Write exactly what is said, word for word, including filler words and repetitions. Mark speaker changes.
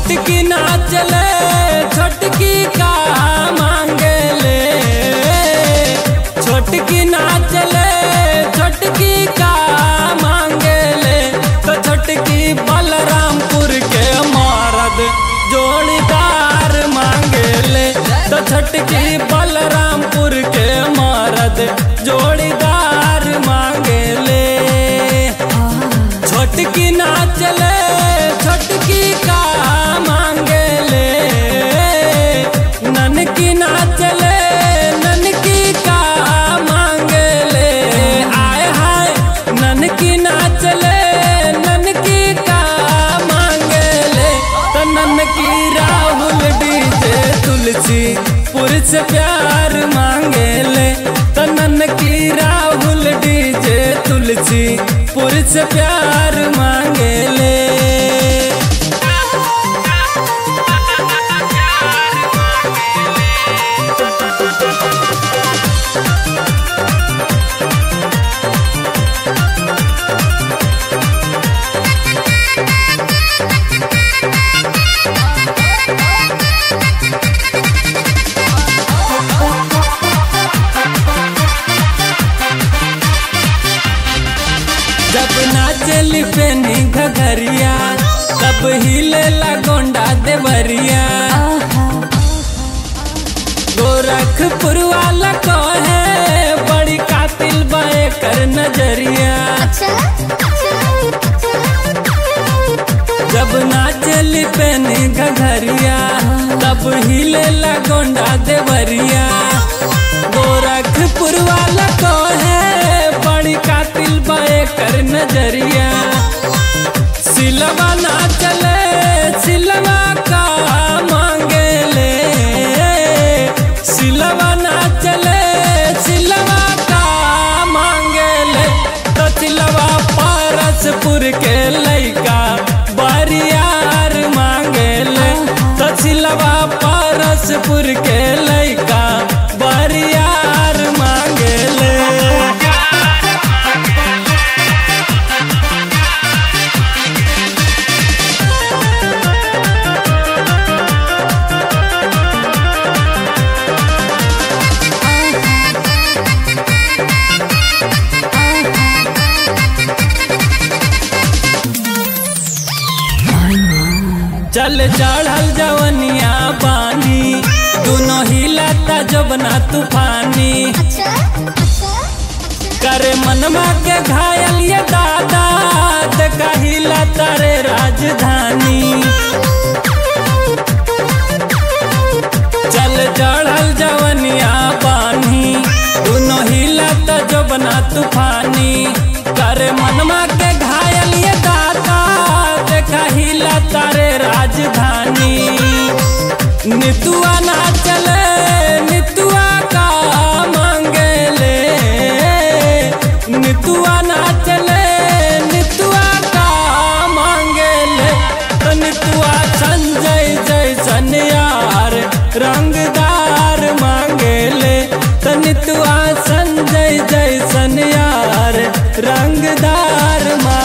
Speaker 1: छोटकी नाचले छोटकी का मांगे ले, छोटकी नाचले छोटकी का मांगे ले। तो छोटकी बलरामपुर के मर्द जोड़ीदार मांगे ले, तो छोटकी बलरामपुर के मर्द जोड़ीदार मांगे ले। छोटकी नाचले छोटकी का मांगे ले, ननकी नाचले ननकी का मांगे ले। आए हाय ननकी नाचले ननकी का मांगे ले। तो ननकी राहुल डीजे तुलसीपुर से प्यार मांगे ले, तो ननकी राहुल डीजे तुलसीपुर से प्यार मांगे ले। जब नाचली पेनी घघरिया तब हिले गोंडा देवरिया। गोरखपुर वाला को है बड़ी कातिल बाए कर नजरिया। जब नाचली पेनी घघरिया तब हिले गोंडा देवरिया। गोरखपुर वाला को है बड़ी कातिल बाए कर नजरिया। सिलवा नाचले सिलवा का मांगे ले, सिलवा नाचले सिलवा का मांगे ले। तो सिलवा पारसपुर के लइका बरियार मांगे ले, तो सिलवा पारसपुर के लइका बरियार मांगे ले। चल चढ़ल जवनिया बानी दोनों हिलाता जबना तूफानी। करे मनमा के घायल ये दादा देखा हिलाता रे राजधानी। चल चढ़ल जवनिया बानी दोनों हिलाता जबना तूफानी। करे मनमा के घायल ये दादा देखा हिलाता रे राजधानी। नितुआ नाचले नितुआ का मांगे ले, नितुआ नाचले नितुआ का मांगे ले। तो नितुआ संजय जैसन यार रंगदार मांगे ले, तो नितुआ संजय जैसन यार रंगदार मांगे ले।